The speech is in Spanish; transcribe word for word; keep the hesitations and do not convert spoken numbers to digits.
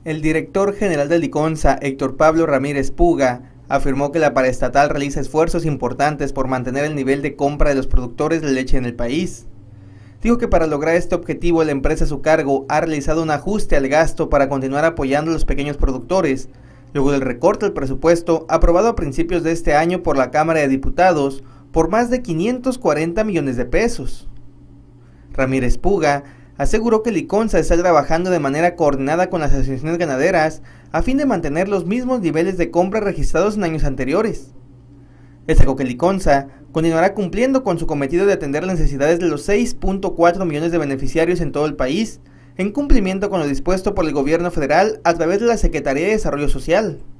El director general de Liconza, Héctor Pablo Ramírez Puga, afirmó que la paraestatal realiza esfuerzos importantes por mantener el nivel de compra de los productores de leche en el país. Dijo que para lograr este objetivo la empresa a su cargo ha realizado un ajuste al gasto para continuar apoyando a los pequeños productores, luego del recorte del presupuesto aprobado a principios de este año por la Cámara de Diputados por más de quinientos cuarenta millones de pesos. Ramírez Puga aseguró que Liconza está trabajando de manera coordinada con las asociaciones ganaderas a fin de mantener los mismos niveles de compra registrados en años anteriores. Destacó que Liconza continuará cumpliendo con su cometido de atender las necesidades de los seis punto cuatro millones de beneficiarios en todo el país, en cumplimiento con lo dispuesto por el gobierno federal a través de la Secretaría de Desarrollo Social.